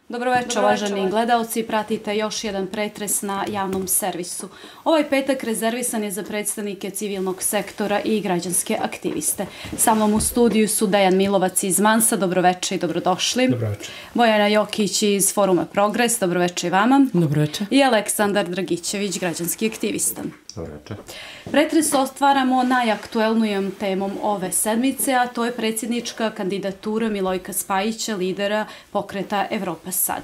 Dobroveče, uvaženi gledalci, pratite još jedan pretres na javnom servisu. Ovaj petak rezervisan je za predstavnike civilnog sektora i građanske aktiviste. Sa mnom u studiju su Dejan Milovac iz Mansa, dobroveče i dobrodošli. Dobroveče. Bojana Jokić iz Foruma Progres, dobroveče i vama. Dobroveče. I Aleksandar Dragićević, građanski aktivista. Dobroveče. Pretres otvaramo najaktuelnijom temom ove sedmice, a to je predsjednička kandidatura Milojka Spajića, lidera pokreta Evropa sad.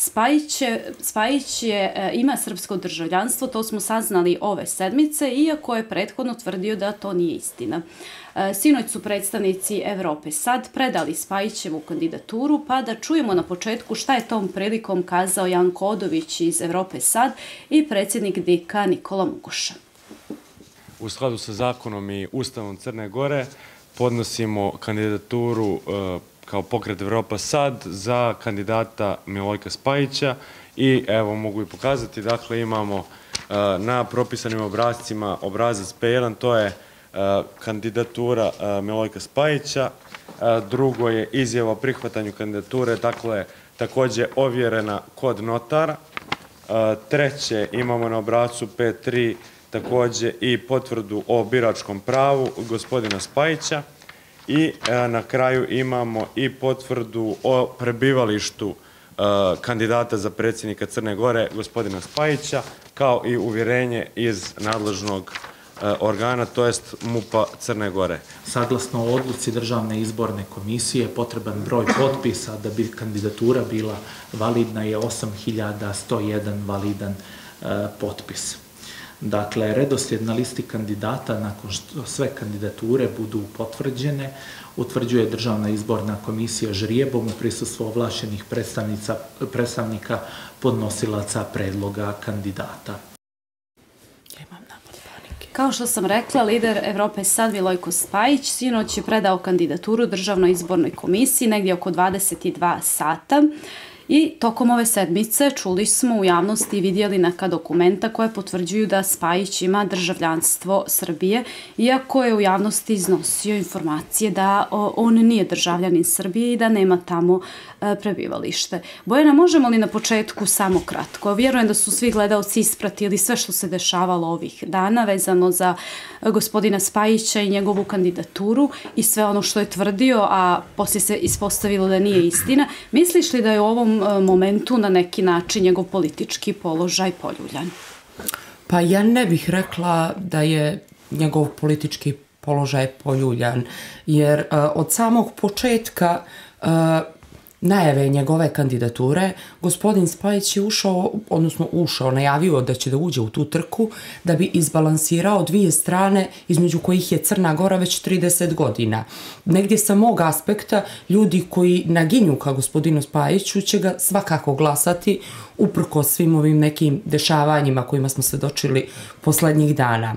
Spajić ima srpsko državljanstvo, to smo saznali ove sedmice, iako je prethodno tvrdio da to nije istina. Sinoć su predstavnici Evrope sad predali Spajićevu kandidaturu, pa da čujemo na početku šta je tom prilikom kazao Jan Kodović iz Evrope sad i predsjednik DIK-a Nikola Mugoša. U skladu sa zakonom i Ustavom Crne Gore podnosimo kandidaturu kao pokret Evropa sad za kandidata Milojka Spajića i evo mogu i pokazati, dakle imamo na propisanim obrascima obrazac P1, to je kandidatura Milojka Spajića, drugo je izjava o prihvatanju kandidature, dakle također ovjerena kod notara, treće imamo na obrascu P3 također i potvrdu o biračkom pravu gospodina Spajića i na kraju imamo i potvrdu o prebivalištu kandidata za predsjednika Crne Gore gospodina Spajića kao i uvjerenje iz nadležnog organa, to jest MUP-a Crne Gore. Saglasno odluci Državne izborne komisije, potreban broj potpisa da bi kandidatura bila validna je 8101 validan potpis. Dakle, redoslijed na listi kandidata nakon što sve kandidature budu potvrđene, utvrđuje Državna izborna komisija žrijebom u prisustvu ovlašćenih predstavnika podnosilaca predloga kandidata. Kao što sam rekla, lider Evrope sad Milojko Spajić sinoć je predao kandidaturu Državnoj izbornoj komisiji negdje oko 22 sata. I tokom ove sedmice čuli smo u javnosti i vidjeli neka dokumenta koje potvrđuju da Spajić ima državljanstvo Srbije, iako je u javnosti iznosio informacije da on nije državljanin Srbije i da nema tamo prebivalište. Bojana, možemo li na početku samo kratko? Vjerujem da su svi gledalci ispratili sve što se dešavalo ovih dana vezano za gospodina Spajića i njegovu kandidaturu i sve ono što je tvrdio, a poslije se ispostavilo da nije istina. Misliš li da je u ovom momentu na neki način njegov politički položaj poljuljan? Pa ja ne bih rekla da je njegov politički položaj poljuljan, jer od samog početka najave njegove kandidature, gospodin Spajić je najavio da će da uđe u tu trku da bi izbalansirao dvije strane između kojih je Crna Gora već 30 godina. Negdje sa mog aspekta ljudi koji naginju ka gospodinu Spajiću će ga svakako glasati uprkos svim ovim nekim dešavanjima kojima smo svedočili posljednjih dana.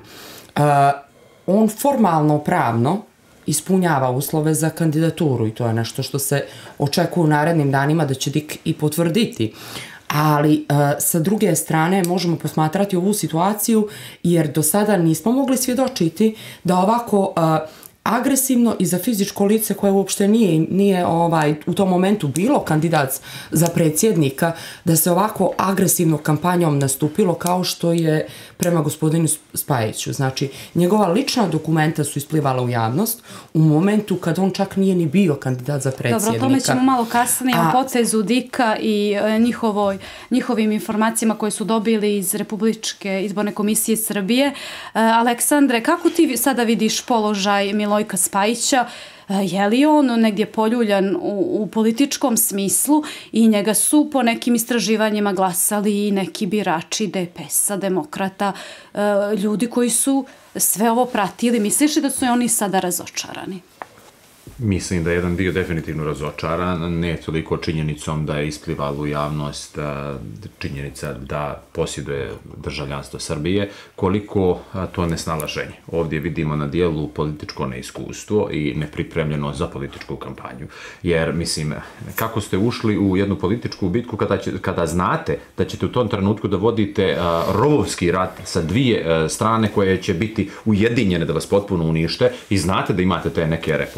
On formalno, pravno ispunjava uslove za kandidaturu i to je nešto što se očekuje u narednim danima da će DIK i potvrditi. Ali sa druge strane možemo posmatrati ovu situaciju jer do sada nismo mogli svjedočiti da ovako agresivno i za fizičko lice koje uopšte nije u tom momentu bilo kandidat za predsjednika, da se ovako agresivno kampanjom nastupilo kao što je prema gospodinu Spajiću. Znači, njegova lična dokumenta su isplivala u javnost u momentu kad on čak nije ni bio kandidat za predsjednika. Dobro, o tome ćemo malo kasnije o potezu DIK-a i njihovim informacijama koje su dobili iz Republičke izborne komisije Srbije. Aleksandre, kako ti sada vidiš položaj Milojka Spajića? Je li on negdje poljuljan u političkom smislu i njega su po nekim istraživanjima glasali i neki birači DPS-a, demokrata, ljudi koji su sve ovo pratili. Misliš li da su oni sada razočarani? Mislim da je jedan dio definitivno razočaran, ne toliko činjenicom da je isplivala u javnost činjenica da posjeduje državljanstvo Srbije, koliko to nesnalaženje. Ovdje vidimo na dijelu političko neiskustvo i nepripremljeno za političku kampanju. Jer, mislim, kako ste ušli u jednu političku bitku kada znate da ćete u tom trenutku da vodite rovovski rat sa dvije strane koje će biti ujedinjene da vas potpuno unište i znate da imate te neke repove,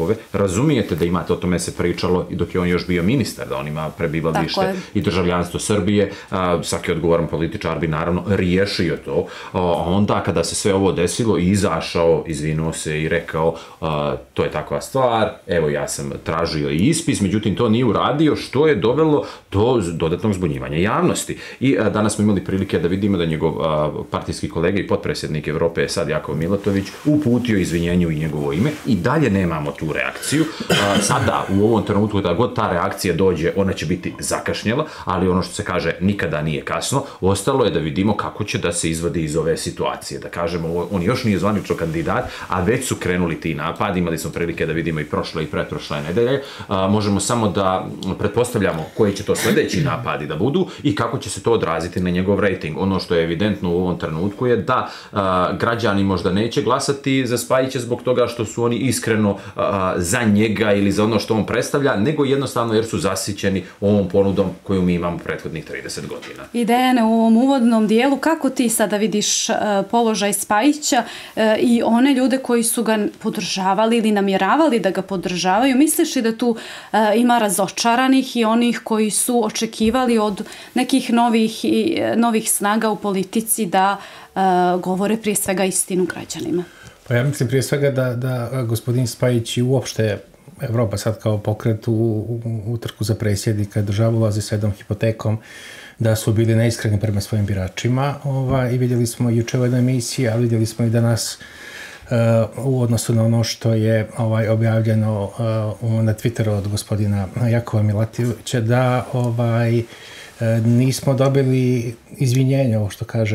razumijete da imate, o tome se pričalo i dok je on još bio ministar, da on ima prebivalište i državljanstvo Srbije, svaki odgovoran političar bi naravno riješio to. Onda kada se sve ovo desilo, izašao, izvinuo se i rekao to je takva stvar, evo ja sam tražio i ispis, međutim to nije uradio, što je dovelo do dodatnog zbunjivanja javnosti. I danas smo imali prilike da vidimo da njegov partijski kolega i potpredsjednik Evrope sad Jakov Milatović uputio izvinjenje u njegovo ime i dalje nemamo tu reakciju. Sada u ovom trenutku da god ta reakcija dođe, ona će biti zakašnjela, ali ono što se kaže nikada nije kasno. Ostalo je da vidimo kako će da se izvadi iz ove situacije. Da kažemo, on još nije zvanično kandidat, a već su krenuli ti napadi. Imali smo prilike da vidimo i prošle i pretprošle nedelje. Možemo samo da pretpostavljamo koji će to sljedeći napadi da budu i kako će se to odraziti na njegov rating. Ono što je evidentno u ovom trenutku je da građani možda neće glasati za Spajića zbog toga što su oni iskreno za njega ili za ono što on predstavlja, nego jednostavno jer su zasićeni ovom ponudom koju mi imamo prethodnih 30 godina. I Dejane, u ovom uvodnom dijelu, kako ti sada vidiš položaj Spajića i one ljude koji su ga podržavali ili namjeravali da ga podržavaju? Misliš li da tu ima razočaranih i onih koji su očekivali od nekih novih snaga u politici da govore prije svega istinu građanima? Pa ja mislim prije svega da gospodin Spajić i uopšte Evropa sad kao pokret u trku za predsjednika država ulazi sa jednom hipotekom da su bili neiskreni prema svojim biračima i vidjeli smo juče u jednoj emisiji, a vidjeli smo i danas u odnosu na ono što je objavljeno na Twitteru od gospodina Jakova Milatovića da nismo dobili izvinjenje, ovo što kaže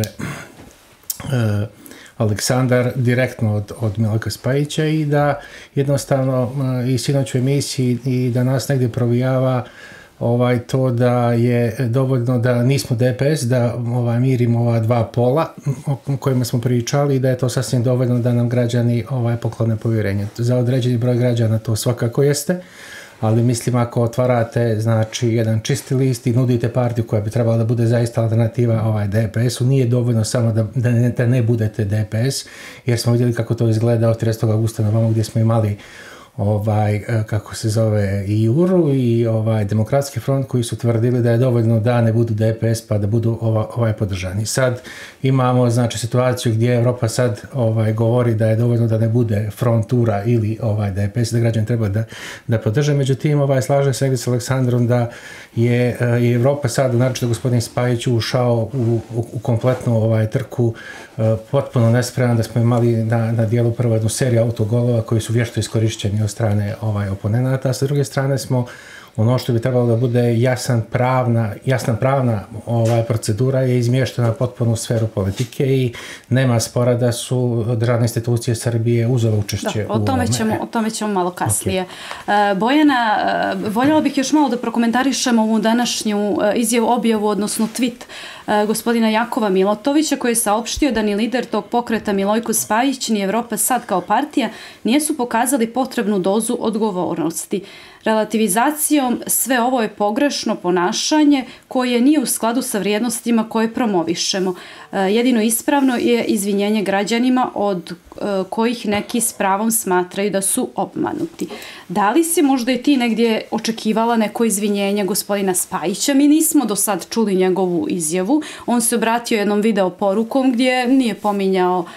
Aleksandar, direktno od Milojka Spajića i da jednostavno i sinoć u emisiji i da nas negdje provijava to da je dovoljno da nismo DPS, da mirimo ova dva pola o kojima smo pričali i da je to sasvim dovoljno da nam građani poklone povjerenje. Za određeni broj građana to svakako jeste, ali mislim ako otvarate znači jedan čisti list i nudite partiju koja bi trebala da bude zaista alternativa DPS-u, nije dovoljno samo da ne budete DPS, jer smo vidjeli kako to izgleda od 30. augusta na ovamo gdje smo imali kako se zove i Juru i Demokratski front koji su tvrdili da je dovoljno da ne budu DPS pa da budu podržani. Sad imamo znači situaciju gdje Evropa sad govori da je dovoljno da ne bude frontura ili DPS, da građani treba da podrže. Međutim, slažem se s Aleksandrom da je Evropa sad, naročito gospodin Spajić, ušao u kompletnu trku potpuno nespreman, da smo imali na dijelu prvo jednu seriju autogolova koji su vješto iskorišćeni od strane oponenata, a sa druge strane smo ono što bi trebalo da bude jasna pravna procedura je izmještena potpuno u sferu politike i nema spora da su državne institucije Srbije uzele učešće u ovome. O tome ćemo malo kasnije. Okay. Bojana, voljela bih još malo da prokomentarišemo ovu današnju objavu, odnosno tweet gospodina Jakova Milatovića koji je saopštio da ni lider tog pokreta Milojko Spajić ni Evropa sad kao partija nisu pokazali potrebnu dozu odgovornosti. Relativizacijom sve ovo je pogrešno ponašanje koje nije u skladu sa vrijednostima koje promovišemo. Jedino ispravno je izvinjenje građanima od kojih neki s pravom smatraju da su obmanuti. Da li si možda i ti negdje očekivala neko izvinjenje gospodina Spajića? Mi nismo do sad čuli njegovu izjavu. On se obratio jednom video porukom gdje nije pominjao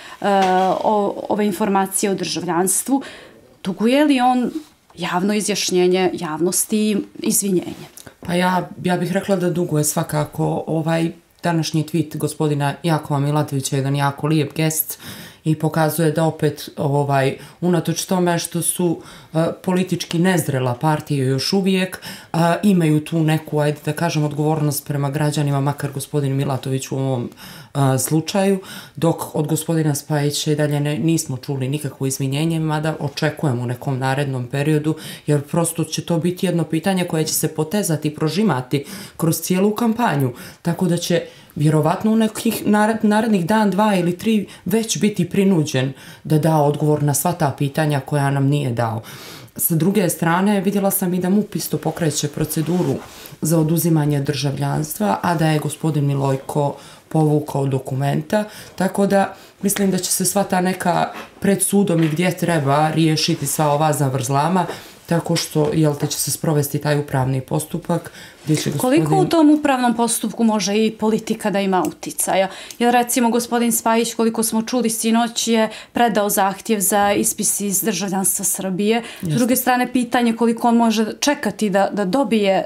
ove informacije o državljanstvu. Duguje li on javno izjašnjenje javnosti i izvinjenje? Pa ja bih rekla da duguje svakako. Današnji tweet gospodina Jakova Milatovića je jedan jako lijep gest i pokazuje da opet unatoč tome što su politički nezrela partija još uvijek imaju tu neku, ajde da kažem, odgovornost prema građanima, makar gospodin Milatović u ovom slučaju, dok od gospodina Spajića i dalje nismo čuli nikakvo izvinjenje, mada očekujemo u nekom narednom periodu, jer prosto će to biti jedno pitanje koje će se potezati i prožimati kroz cijelu kampanju, tako da će vjerovatno u nekih narednih dan, 2 ili 3 već biti prinuđen da da odgovor na sva ta pitanja koja nam nije dao. Sa druge strane, vidjela sam i da MUP isto pokreće proceduru za oduzimanje državljanstva, a da je gospodin Milojko povukao dokumenta, tako da mislim da će se sva ta neka pred sudom i gdje treba riješiti sva ova zavrzlama tako što, jel te, će se sprovesti taj upravni postupak. Koliko u tom upravnom postupku može i politika da ima uticaja? Jer recimo gospodin Spajić, koliko smo čuli sinoć, je predao zahtjev za ispis iz državljanstva Srbije. S druge strane, pitanje koliko on može čekati da dobije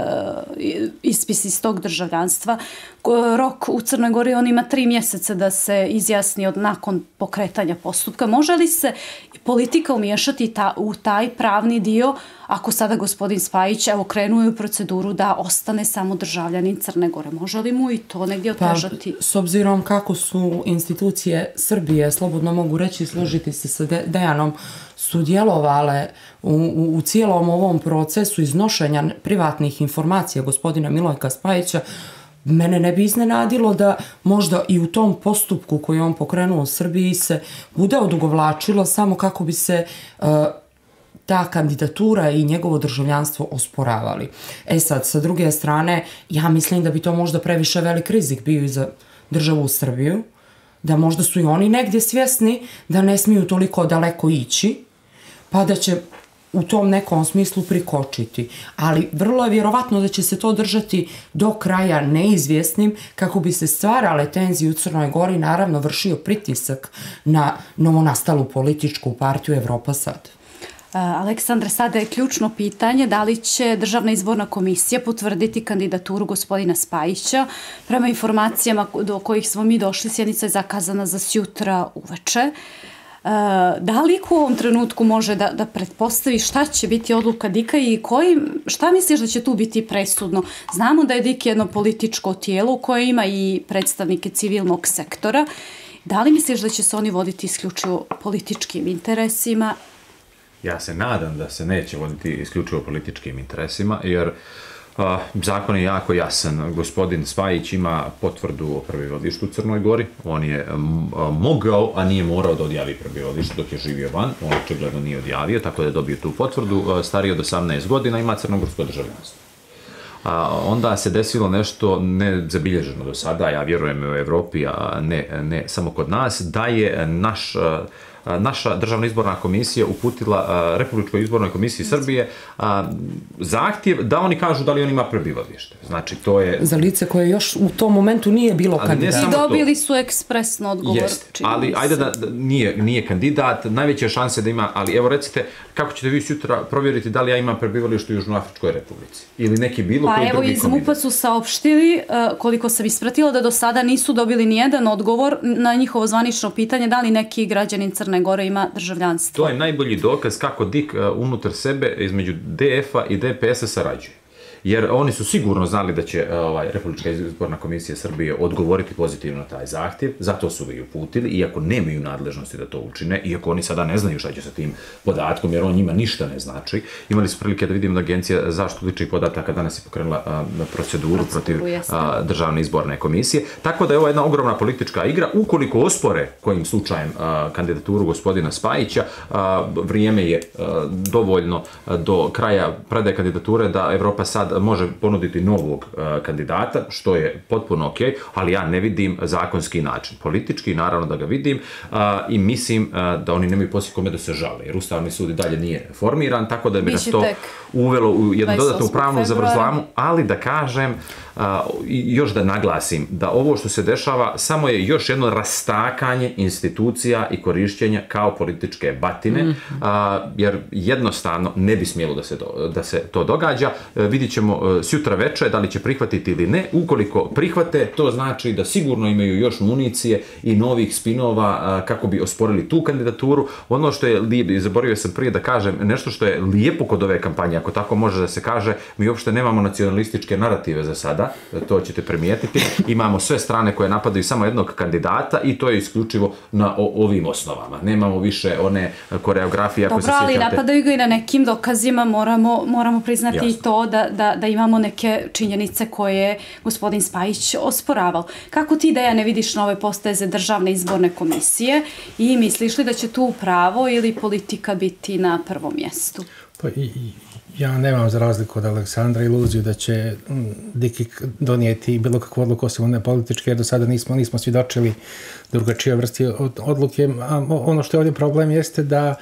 ispis iz tog državljanstva. Rok u Crnoj Gori, on ima 3 mjeseca da se izjasni nakon pokretanja postupka. Može li se politika umiješati u taj pravni dio ako sada gospodin Spajić krenuo u proceduru da ostane samo državljanin Crne Gore? Može li mu i to negdje otežati? Pa, s obzirom kako su institucije Srbije, slobodno mogu reći, složiti se sa Dejanom, su djelovale u cijelom ovom procesu iznošenja privatnih informacija gospodina Milojka Spajića, mene ne bi iznenadilo da možda i u tom postupku koji on pokrenuo u Srbiji se bude odugovlačilo samo kako bi se ta kandidatura i njegovo državljanstvo osporavali. Sad, sa druge strane, ja mislim da bi to možda previše velik rizik bio i za državu Srbiju, da možda su i oni negdje svjesni da ne smiju toliko daleko ići, pa da će u tom nekom smislu prikočiti. Ali vrlo je vjerovatno da će se to držati do kraja neizvjesnim kako bi se stvarale tenzije u Crnoj Gori, naravno vršio pritisak na novonastalu političku partiju Evropa Sad. Aleksandre, sada je ključno pitanje da li će Državna izborna komisija potvrditi kandidaturu gospodina Spajića. Prema informacijama do kojih smo mi došli, sjednica je zakazana za sjutra uveče. Da li u ovom trenutku može da pretpostavi šta će biti odluka DIK-a i šta misliš da će tu biti presudno? Znamo da je DIK jedno političko tijelo koje ima i predstavnike civilnog sektora. Da li misliš da će se oni voditi isključivo političkim interesima? Ja se nadam da se neće voditi isključivo političkim interesima, jer zakon je jako jasan. Gospodin Spajić ima potvrdu o prebivalištu u Crnoj Gori. On je mogao, a nije morao da odjavi prebivalište dok je živio van. On očigledno nije odjavio, tako da je dobio tu potvrdu. Stariji od 18 godina, ima crnogorsko državljanstvo. Onda se desilo nešto nezabilježeno do sada, ja vjerujem u Evropi, a ne samo kod nas, da je naša državna izborna komisija uputila Republičkoj izbornoj komisiji Srbije zahtjev da oni kažu da li on ima prebivalište. Znači, to je... Za lice koje još u tom momentu nije bilo kandidat. I dobili su ekspresno odgovor. Ali ajde da nije kandidat, najveće šanse da ima, ali evo recite, kako ćete vi sutra provjeriti da li ja imam prebivalište u Južnoafričkoj Republici? Ili neki bilo koji drugi kandidat? Pa evo, iz MUP-a su saopštili, koliko sam ispratila, da do sada nisu dobili nijedan odgovor na njihovo zvanično pitanje da li neki građanin Crne Gore ima državljanstvo. To je najbolji dokaz kako DIK unutar sebe između DF-a i DPS-a sarađuje. Jer oni su sigurno znali da će Republička izborna komisija Srbije odgovoriti pozitivno na taj zahtjev, zato su ga i uputili, iako nemaju nadležnosti da to učine, iako oni sada ne znaju šta će sa tim podatkom, jer on njima ništa ne znači. Imali su prilike da vidimo da Agencija za zaštitu ličnih podataka danas je pokrenula proceduru protiv Državne izborne komisije. Tako da je ovo jedna ogromna politička igra. Ukoliko ospore kojim slučajem kandidaturu gospodina Spajića, vrijeme je dovoljno do kraja predaje kandidature da Evropa Sad može ponuditi novog kandidata, što je potpuno ok, ali ja ne vidim zakonski način. Politički, naravno da ga vidim, i mislim da oni nemaju poslije kome da se žale, jer Ustavni sud i dalje nije formiran, tako da bi nas to uvelo u jednu dodatnu pravnu zavrzlamu, ali da kažem i još da naglasim da ovo što se dešava samo je još jedno rastakanje institucija i korišćenja kao političke batine, jer jednostavno ne bi smjelo da se to događa. Vidit ćemo sutra večer da li će prihvatiti ili ne. Ukoliko prihvate, to znači da sigurno imaju još municije i novih spinova kako bi osporili tu kandidaturu. Ono što je lijepo, zaboravio sam prije da kažem, nešto što je lijepo kod ove kampanje, ako tako može da se kaže, mi uopšte nemamo nacionalističke narative za sada, to ćete primijetiti. Imamo sve strane koje napadaju samo jednog kandidata i to je isključivo na ovim osnovama. Nemamo više one koreografije, ako se sjećate. Dobro, ali napadaju ga i na nekim dokazima, moramo priznati i to da imamo neke činjenice koje je gospodin Spajić osporavao. Kako ti, Deja, ne vidiš nove posteze Državne izborne komisije i misliš li da će tu pravo ili politika biti na prvom mjestu? Pa ja nemam za razliku od Aleksandra iluziju da će DIK donijeti bilo kakvu odluku osim one političke, jer do sada nismo svjedočili drugačije vrsti odluke. Ono što je ovdje problem jeste da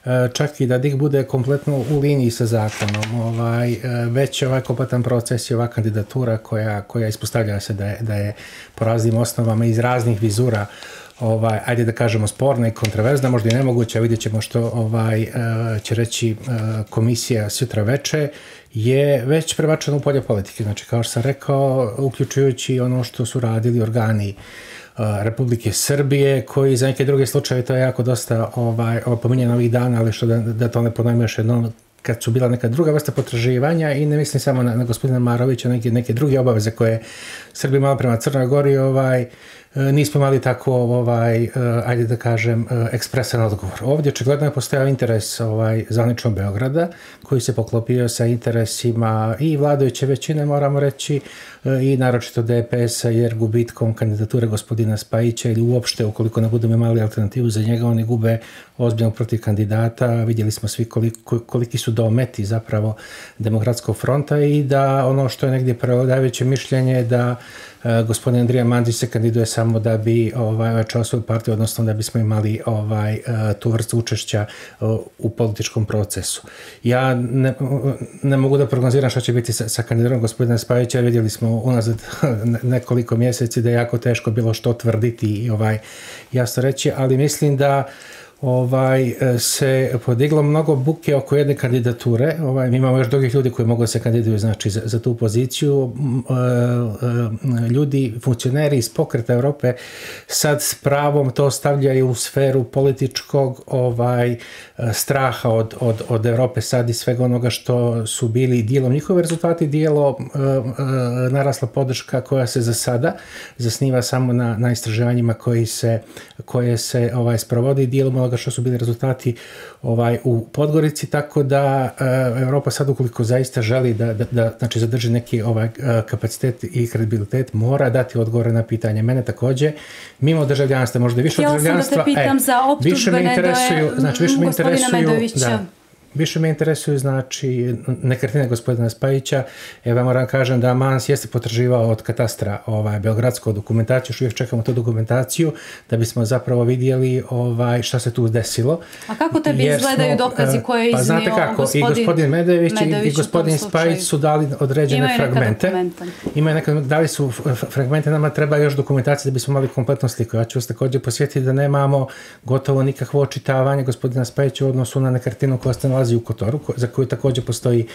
čak i da DIK bude kompletno u liniji sa zakonom. Već ovaj kompletan proces i ova kandidatura koja ispostavlja se da je po raznim osnovama iz raznih vizura ajde da kažemo sporna i kontroverzna, možda i nemoguća, vidjet ćemo što će reći komisija sutra veče, je već prebačeno u polje politike. Znači, kao što sam rekao, uključujući ono što su radili organi Republike Srbije, koji za neke druge slučaje, to je jako dosta pominjeno ovih dana, ali što da to ne ponovim još jednom, kad su bila neka druga vrsta potraživanja, i ne mislim samo na gospodina Marovića, neke druge obaveze koje Srbi imali prema Crnoj Gori, nismo imali tako, ajde da kažem, ekspresan odgovor. Ovdje očigledno je postojao interes zvanično Beograda, koji se poklopio sa interesima i vladajuće većine, moramo reći, i naročito DPS-a, jer gubitkom kandidature gospodina Spajića ili uopšte, ukoliko ne budemo imali alternativu za njega, oni gube ozbiljnog protiv kandidata. Vidjeli smo svi koliki su dometi zapravo Demokratskog fronta i da ono što je negdje prevladavajuće mišljenje da gospodin Andrija Mandić se kandiduje samo da bi ojačao svoju partiju, odnosno da bismo imali tu vrstu učešća u političkom procesu. Ja ne mogu da prognoziram što će biti sa kandidaturom gospodina Spajića, vidjeli smo unazad nekoliko mjeseci da je jako teško bilo što tvrditi i jasno reći, ali mislim da se podiglo mnogo buke oko jedne kandidature. Mi imamo još drugih ljudi koji mogu da se kandiduju, znači, za tu poziciju. Ljudi, funkcioneri iz Pokreta Evrope sad s pravom to stavljaju u sferu političkog straha od Evrope sad i svega onoga što su bili dijelom njihove rezultati, dijelom narasla podrška koja se za sada zasniva samo na istraživanjima koje se sprovodi, dijelom onoga što su bili rezultati u Podgorici, tako da Evropa sad, ukoliko zaista želi da znači, zadrži neki kapacitet i kredibilitet, mora dati odgovore na pitanje. Mene također, mimo državljanstva, možda više od državljanstva, više me interesuju, više me interesuju, znači, nekretnine gospodina Spajića. Evo, moram kažem da Mans jeste potraživao od katastra beogradsku dokumentaciju, još uvijek čekamo tu dokumentaciju, da bismo zapravo vidjeli šta se tu desilo. A kako tebi izgledaju dokazi koje je iznio znate kako, i gospodin Medević i gospodin Spajić su dali određene fragmente. Dali su fragmente, nama treba još dokumentacije da bismo imali kompletnu sliku. Ja ću vas također posjetiti da nemamo gotovo nikakvo očitavanje gospodina Spajića u odnosu na nekretninu koja se nalazi u Kotoru, za koju također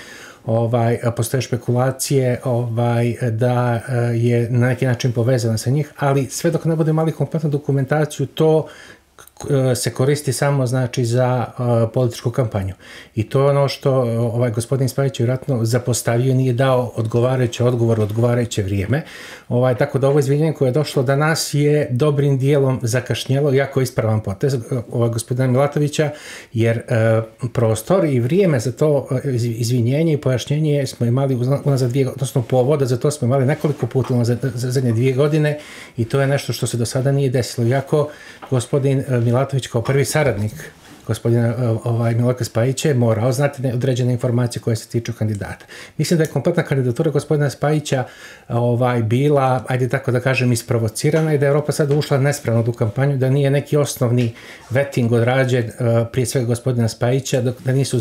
postoje špekulacije da je na neki način povezana sa njih, ali sve dok ne budemo imali kompletnu dokumentaciju, to se koristi samo, znači, za političku kampanju. I to je ono što gospodin Spajić vjerojatno zapostavio, nije dao odgovarajući odgovor, odgovarajuće vrijeme. Tako da ovo izvinjenje koje je došlo danas je dobrim dijelom zakašnjelo, jako ispravan potez gospodina Milatovića, jer prostor i vrijeme za to izvinjenje i pojašnjenje smo imali unazad odnosno povoda za to smo imali nekoliko puta za zadnje 2 godine i to je nešto što se do sada nije desilo. Iako gospodin Milatović kao prvi saradnik gospodina Milojka Spajića je morao znati određene informacije koje se tiču kandidata. Mislim da je kompletna kandidatura gospodina Spajića bila, ajde tako da kažem, isprovocirana i da je Evropa sad ušla nespravno u kampanju, da nije neki osnovni vetting odrađen prije svega gospodina Spajića, da nisu,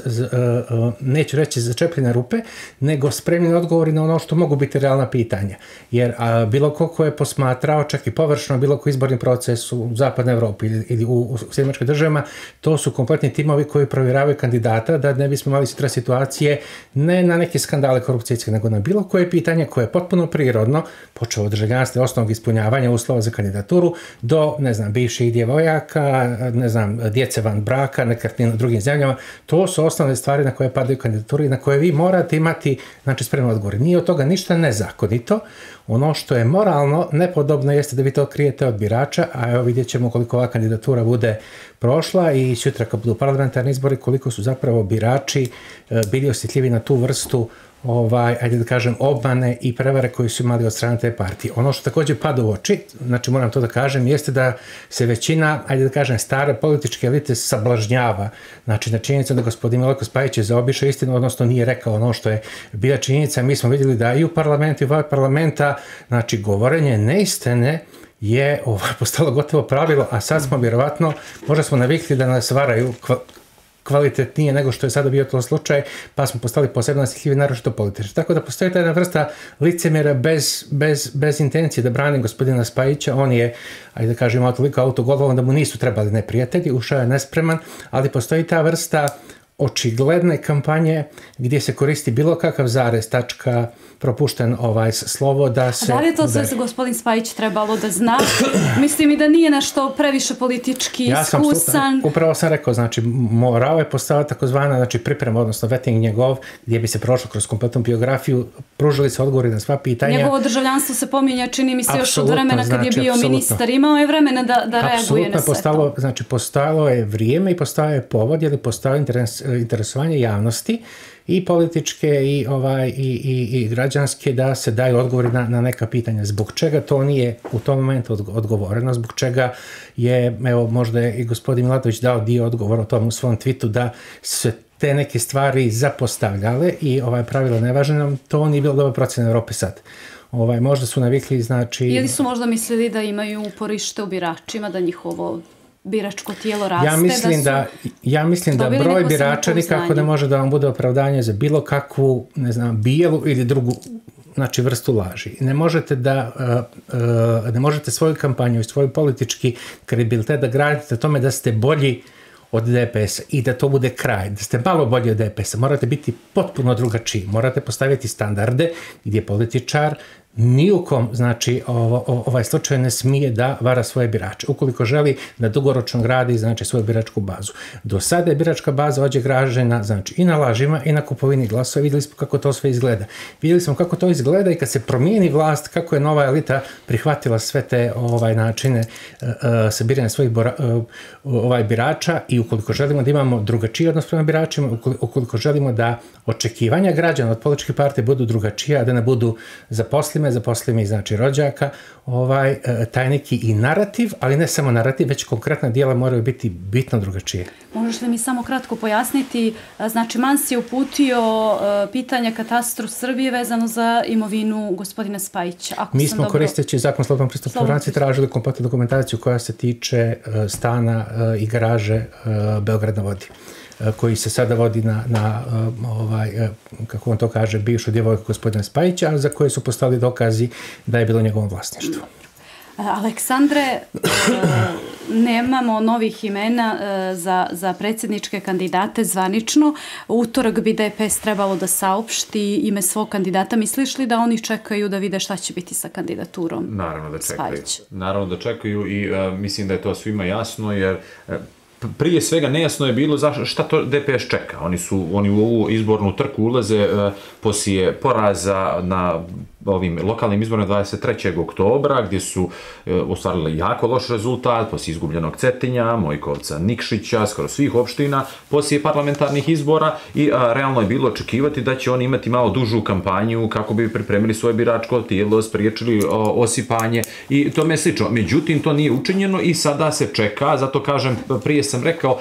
neću reći začepljene rupe, nego spremni odgovori na ono što mogu biti realna pitanja. Jer bilo ko je posmatrao, čak i površno, bilo ko izborni proces u zapadnoj Evropi ili u Sjedinjenim Državama, to su kompletni timovi koji provjeravaju kandidata da ne bismo imali sutra situacije ne na neke skandale korupcijske, nego na bilo koje pitanje koje je potpuno prirodno, počeo od državljanstva, osnovnog ispunjavanja uslova za kandidaturu, do, ne znam, bivših djevojaka, ne znam, djece van braka, nekretnina u drugim zemljama. To su osnovne stvari na koje padaju kandidaturi i na koje vi morate imati, znači, spremno odgovor. Nije od toga ništa nezakonito. Ono što je moralno nepodobno jeste da vi to krijete od birača, a evo vidjet ćemo koliko ova kandidatura bude prošla i sutra kad budu parlamentarni izbori koliko su zapravo birači bili osjetljivi na tu vrstu ajde da kažem, obmane i prevare koje su imali od strane te partije. Ono što također pada u oči, znači moram to da kažem, jeste da se većina, ajde da kažem, stare političke elite sablažnjava. Znači, na činjenica da gospodin Milojko Spajić je zaobišao istinu, odnosno nije rekao ono što je bila činjenica. Mi smo vidjeli da i u parlamentu i u parlamenta, znači, govorenje neistine je postalo gotovo pravilo, a sad smo vjerovatno, možda smo navikli da nas varaju kvalitetnije nego što je sada bio to slučaj, pa smo postali posebno osjetljivi, naročito političari. Tako da postoji ta jedna vrsta licemjera bez intencije da brani gospodina Spajića. On je, ajde da kažem, imao toliko autogolova da mu nisu trebali neprijatelji, ušao je nespreman, ali postoji ta vrsta očigledne kampanje gdje se koristi bilo kakav zarez, tačka, propušten slovo da se... Da li je to sve gospodin Spajić trebalo da zna? Mislim i da nije nešto previše politički iskusan. Upravo sam rekao, znači morao je postaviti takozvana, znači priprema, odnosno vetting njegov, gdje bi se prošlo kroz kompletnu biografiju, pružili se odgovori na sva pitanja. Njegovo državljanstvo se pominje, čini mi se još od vremena kad je bio ministar. Imao je vremena da reaguje na sve to. Znači postojalo je vrijeme i postojao je povod, jer je postojalo interesovanje javnosti i političke i građanske da se daju odgovori na neka pitanja. Zbog čega to nije u tom momentu odgovoreno, zbog čega je, evo možda je i gospodin Milatović dao dio odgovora o tom u svom tweetu, da se te neke stvari zapostavljale i pravilo nevažno nam, to nije bilo dobro procjena Evrope sad. Možda su navikli, znači... Ili su možda mislili da imaju uporište u biračima, da njihovo biračko tijelo raste. Ja mislim da broj birača nikako ne može da vam bude opravdanje za bilo kakvu, ne znam, bijelu ili drugu, znači, vrstu laži. Ne možete svoju kampanju i svoj politički kredibilitet da gradite tome da ste bolji od DPS-a i da to bude kraj, da ste malo bolji od DPS-a. Morate biti potpuno drugačiji. Morate postaviti standarde gdje političar ni u kom, znači, ovaj slučaj ne smije da vara svoje birače. Ukoliko želi da dugoročno gradi, znači, svoju biračku bazu. Do sada je biračka baza ovdje građena, znači, i na lažima i na kupovini glasova. Vidjeli smo kako to sve izgleda. Vidjeli smo kako to izgleda i kad se promijeni vlast, kako je nova elita prihvatila sve te načine sabiranja svojih birača, i ukoliko želimo da imamo drugačiji odnos prema biračima, ukoliko želimo da očekivanja građana od političke partije budu drugačija, a da ne budu zaposlime, znači rođaka, taj neki i narativ, ali ne samo narativ, već konkretna djela moraju biti bitno drugačije. Možeš li mi samo kratko pojasniti, znači Mans je uputio pitanja katastru Srbije vezano za imovinu gospodina Spajića. Mi smo koristeći zakon o slobodnom pristupu informaciji tražili kompletnu dokumentaciju koja se tiče stana i garaže Beograd na vodi, koji se sada vodi na kako on to kaže, bivšu djevojku gospodina Spajića, a za koje su postali dokazi da je bilo njegovom vlasništvu. Aleksandre, nemamo novih imena za predsjedničke kandidate zvanično. Utorak bi DPS trebalo da saopšti ime svog kandidata. Misliš li da oni čekaju da vide šta će biti sa kandidaturom Spajića? Naravno da čekaju i mislim da je to svima jasno, jer prije svega nejasno je bilo šta to DPS čeka. Oni u ovu izbornu trku ulaze poslije poraza na ovim lokalnim izborima 23. oktobra, gdje su ostvarili jako loš rezultat, poslije izgubljenog Cetinja, Mojkovca, Nikšića, skoro svih opština, poslije parlamentarnih izbora, i realno je bilo očekivati da će oni imati malo dužu kampanju kako bi pripremili svoje biračko tijelo, spriječili osipanje i tome slično. Međutim, to nije učinjeno i sada se čeka, zato kažem, prije sam rekao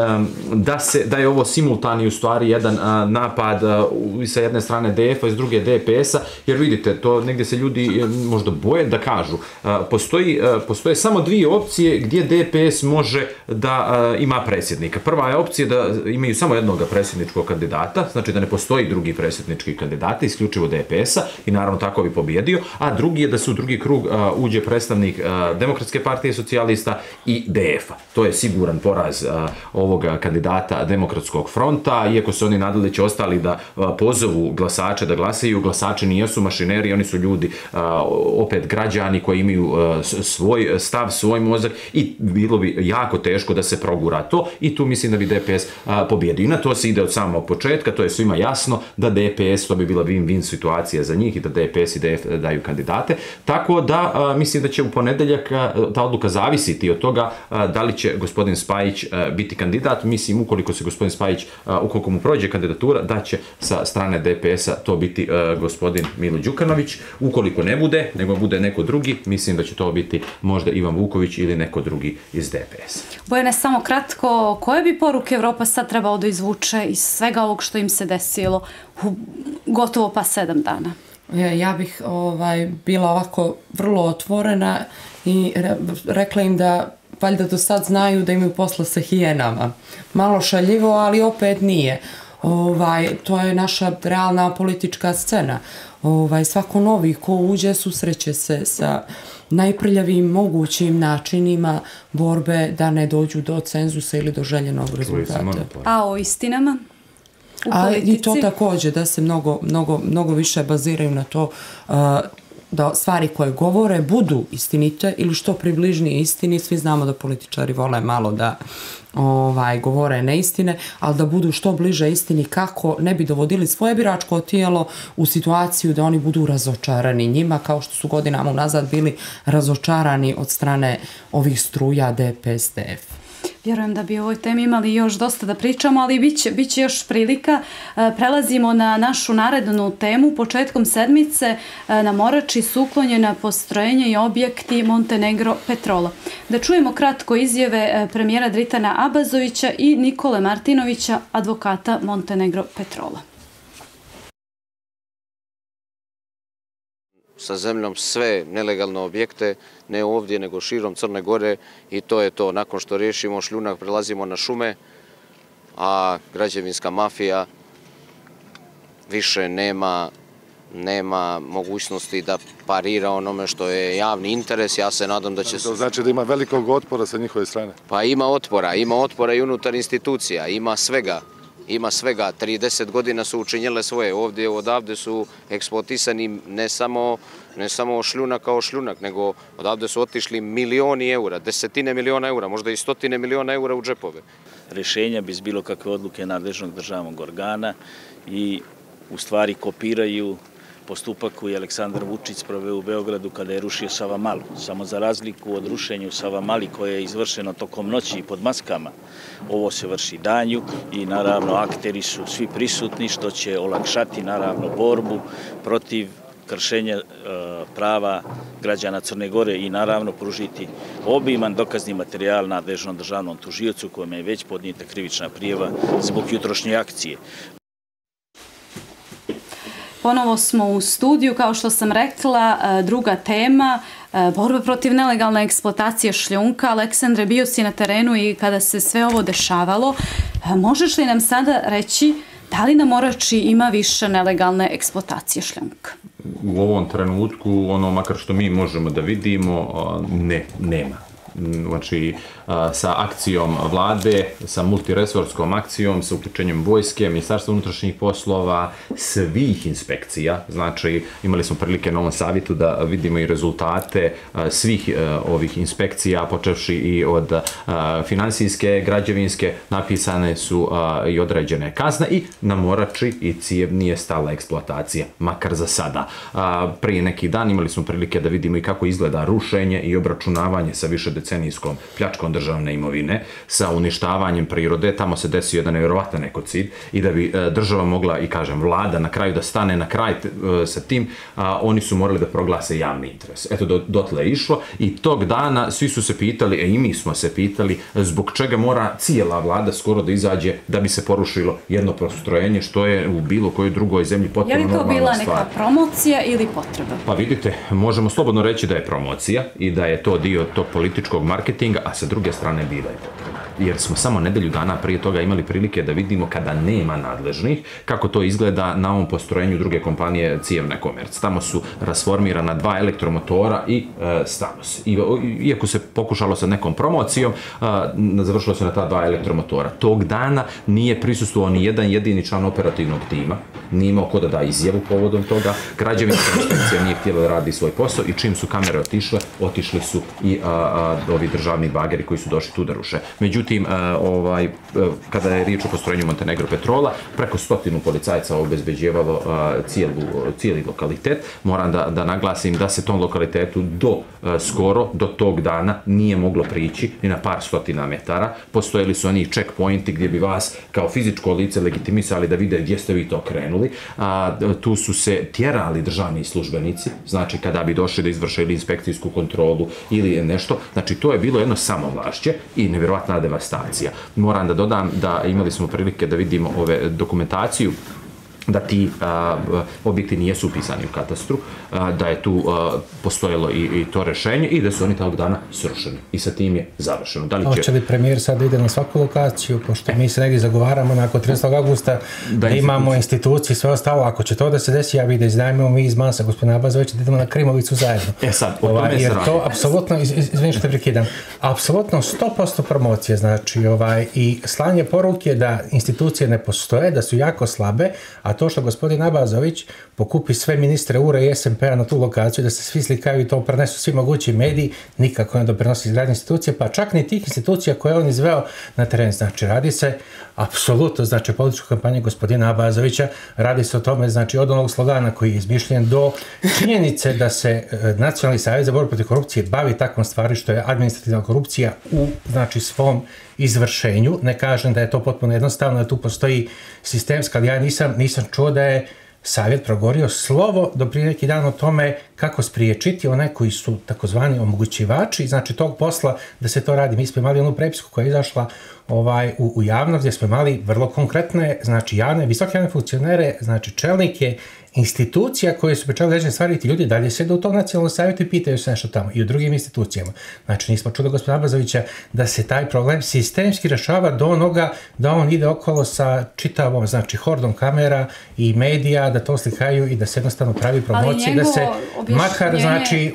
da je ovo simultani u stvari jedan napad sa jedne strane DF-a i s druge DPS-a, jer vidite, to negdje se ljudi možda boje da kažu. Postoje samo dvije opcije gdje DPS može da ima predsjednika. Prva je opcija da imaju samo jednog predsjedničkog kandidata, znači da ne postoji drugi predsjednički kandidata, isključivo DPS-a, i naravno tako bi pobjedio, a drugi je da se u drugi krug uđe predstavnik Demokratske partije socijalista i DF-a. To je siguran poraz ovoga kandidata Demokratskog fronta, iako se oni nadali će ostali da pozovu glasače da glasaju. Glasači nijesu mašineri, oni su ljudi, opet građani koji imaju svoj stav, svoj mozak, i bilo bi jako teško da se progura to, i tu mislim da bi DPS pobjedio. I na to se ide od samog početka, to je svima jasno da DPS, to bi bila win-win situacija za njih i da DPS i DF daju kandidate. Tako da mislim da će u ponedeljak ta odluka zavisiti od toga da li će gospodin Spajić biti kandidat. Mislim, ukoliko se gospodin Spajić, ukoliko mu prođe kandidatura, da će sa strane DPS-a to biti gospodin Milo Đukanović. Ukoliko ne bude, nego bude neko drugi, mislim da će to biti možda Ivan Vuković ili neko drugi iz DPS. Bojane, samo kratko, koje bi poruke Evropa sad trebalo da izvuče iz svega ovog što im se desilo u gotovo pa 7 dana? Ja bih bila ovako vrlo otvorena i rekla im da valjda do sad znaju da imaju posla sa hijenama. Malo šaljivo, ali opet nije. To je naša realna politička scena. Svako novi ko uđe susreće se sa najprljavim mogućim načinima borbe da ne dođu do cenzusa ili do željenog rezultata. A o istinama u politici? I to također, da se mnogo više baziraju na to da stvari koje govore budu istinite ili što približnije istini. Svi znamo da političari vole malo da govore neistine, ali da budu što bliže istini kako ne bi dovodili svoje biračko tijelo u situaciju da oni budu razočarani njima, kao što su godinama unazad bili razočarani od strane ovih struja DPS-DF. Vjerujem da bi o ovoj temi imali još dosta da pričamo, ali bit će još prilika. Prelazimo na našu narednu temu. Početkom sedmice na Morači su uklonjena postrojenja i objekti Montenegro Petrola. Da čujemo kratko izjave premijera Dritana Abazovića i Nikole Martinovića, advokata Montenegro Petrola. Sa zemljom sve nelegalne objekte, ne ovdje nego širom Crne Gore, i to je to. Nakon što riješimo šljunak prelazimo na šume, a građevinska mafija više nema mogućnosti da parira onome što je javni interes. Ja se nadam da će... To znači da ima velikog otpora sa njihove strane? Pa ima otpora i unutar institucija, ima svega. 30 godina su učinjele svoje. Odavde su eksploatisani ne samo šljunak kao šljunak, nego odavde su otišli milioni eura, desetine miliona eura, možda i stotine miliona eura u džepove. Rešenja bez bilo kakve odluke nadležnog državnog organa i u stvari kopiraju postupak koji je Aleksandar Vučić sproveo u Beogradu kada je rušio Savamalu. Samo za razliku od rušenja u Savamali koje je izvršeno tokom noći i pod maskama, ovo se vrši danju i naravno akteri su svi prisutni, što će olakšati naravno borbu protiv kršenja prava građana Crne Gore i naravno pružiti obiman dokazni materijal nadležnom državnom tužiocu kojima je već podnijeta krivična prijava zbog jutrošnje akcije. Ponovo smo u studiju, kao što sam rekla, druga tema, borba protiv nelegalne eksploatacije šljunka. Aleksandre, bio si na terenu i kada se sve ovo dešavalo, možeš li nam sada reći da li na Morači ima više nelegalne eksploatacije šljunka? U ovom trenutku, makar što mi možemo da vidimo, nema. Znači, sa akcijom vlade, sa multiresorskom akcijom, sa uključenjem vojske, Ministarstva unutrašnjih poslova, svih inspekcija. Znači, imali smo prilike na ovom savjetu da vidimo i rezultate svih ovih inspekcija, počevši i od finansijske, građevinske, napisane su i određene kazne i na Morači i Cijev nije stala eksploatacija, makar za sada. Prije neki dan imali smo prilike da vidimo i kako izgleda rušenje i obračunavanje sa višedecenijskom pljačkom državne imovine, sa uništavanjem prirode. Tamo se desio jedan nevjerovatan ekocid i da bi država mogla, i kažem vlada, na kraju da stane na kraj sa tim, oni su morali da proglase javni interes. Eto, dotle je išlo i tog dana svi su se pitali, i mi smo se pitali, zbog čega mora cijela vlada skoro da izađe da bi se porušilo jedno postrojenje, što je u bilo kojoj drugoj zemlji potpuno normalna stvar. Je li to bila neka promocija ili potreba? Pa vidite, možemo slobodno reći da je promocija i da je to dio tog političkog marketinga, a sa druge strane bila je potreba. Jer smo samo nedelju dana prije toga imali prilike da vidimo, kada nema nadležnih, kako to izgleda na ovom postrojenju druge kompanije Cijevne Komerc. Tamo su rasformirana 2 elektromotora i stalo se. Iako se pokušalo sa nekom promocijom, završilo se na ta 2 elektromotora. Tog dana nije prisustvovao ni jedan jedini član operativnog tima, nije imao ko da da izjavu povodom toga, građevinska inspekcija nije htjela da radi svoj posao i čim su kamere otišli su i ovi državni bageri koji su došli tu da ruše. Međutim, kada je riječ o postrojenju Montenegro Petrola, preko 100 policajaca obezbeđivalo cijeli lokalitet. Moram da naglasim da se tom lokalitetu do tog dana nije moglo prići ni na par stotina metara. Postojali su oni checkpointi gdje bi vas kao fizičko lice legitimisali da vide gdje ste vi to krenuli. Tu su se tjerali državni službenici, znači kada bi došli da izvrše ili inspekcijsku kontrolu ili nešto. Znači, to je bilo jedno samovlašće i nevjerojatna devastacija. Moram da dodam da imali smo prilike da vidimo dokumentaciju da ti objekti nijesu upisani u katastru, da je tu postojalo i to rešenje i da su oni tog dana srušeni. I sa tim je završeno. Hoće li premijer sad ide na svaku lokaciju, pošto mi se negdje zagovaramo nakon 30. augusta da imamo institucije i sve ostalo. Ako će to da se desi, ja bih da izdajemo mi iz Masa, gospodina Abazovića, da idemo na Krimovicu zajedno. Sad, o tome se radi. To apsolutno, izvini što te prekidam, apsolutno 100% promocije, znači i slanje poruke da institucije ne postoje, da su jako slabe, a to što gospodin Abazović pokupi sve ministre URA i SMP-a na tu lokaciju, da se svi slikaju i to prenesu svi mogući mediji, nikako ne doprinosi izgradnje institucije, pa čak ni tih institucija koje on izveo na teren. Znači, radi se apsolutno, znači, političku kampanju gospodina Abazovića, radi se o tome, znači, od onog slogana koji je izmišljen do činjenice da se Nacionalni savjet za borbu protiv korupcije bavi takvom stvari što je administrativna korupcija u, znači, svom izvršenju. Ne kažem da je to potpuno jednostavno, da tu postoji sistemska, ali ja nisam čuo da je savjet progovorio slovo do prije neki dan o tome kako spriječiti one koji su takozvani omogućivači, znači tog posla da se to radi. Mi smo imali onu prepisku koja je izašla u javnost gdje smo imali vrlo konkretne, znači visoke javne funkcionere, znači čelnike institucija koje su pričali određene stvari, ti ljudi dalje sjede u tom nacionalnom savjetu i pitaju se nešto tamo i u drugim institucijama. Znači, nismo čuli gospodina Abazovića da se taj problem sistemski rešava do onoga da on ide okolo sa čitavom, znači, hordom kamera i medija, da to slikaju i da se jednostavno pravi promocije, da se makar, znači,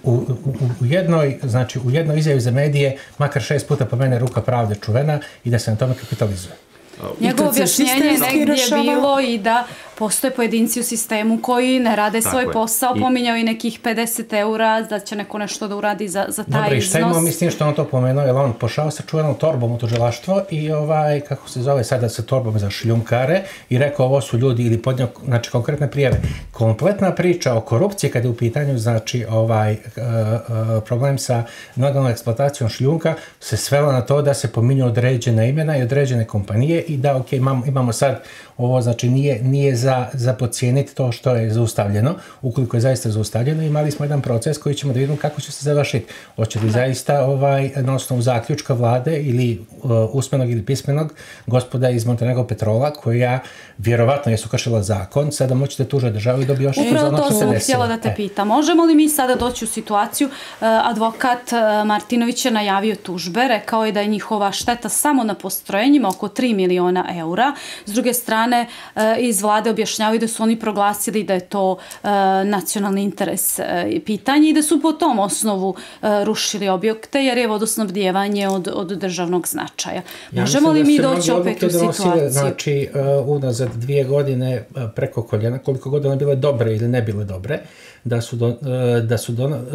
u jednoj izjavi za medije makar 6 puta pomene ruka pravde čuvena i da se na tome kapitalizuje. Njegovo objašnjenje negdje je bilo i da postoje pojedinci u sistemu koji ne rade svoj posao, pominjao i nekih 50 eura, da će neko nešto da uradi za taj iznos. Dobro, i šta imamo mislim što on to pomenuo, jer on pošao sa čuvenom torbom u tužilaštvo i kako se zove sada sa torbom za šljunkare i rekao ovo su ljudi ili podnio, znači konkretne prijave. Kompletna priča o korupciji kada je u pitanju, znači problem sa nelegalnom eksploatacijom šljunka se svela na to da se pominju određena imena i određene kompanije i da, ok, imamo sad ovo, znači nije za podcijeniti to što je zaustavljeno, ukoliko je zaista zaustavljeno, imali smo jedan proces koji ćemo da vidimo kako će se završiti. Hoće li zaista na osnovu zaključka vlade ili usmenog ili pismenog gospoda iz Montenegro Petrola, koja vjerovatno jesu kršila zakon, sada moći da tuže državu i dobije oštetu za ono što se desilo. Upravo to sam htjela da te pitam. Možemo li mi sada doći u situaciju, advokat Martinović je najavio tužbe, rekao je da je njihova šteta samo na postrojenjima oko 3 miliona eura. S druge strane, iz vlade objašnjavaju da su oni proglasili da je to nacionalni interes pitanje i da su po tom osnovu rušili objekte jer je vodosnabdijevanje od državnog značaja. Možemo li mi doći opet u situaciju? Znači, unazad 2 godine preko koljena, koliko god one bile dobre ili ne bile dobre, da su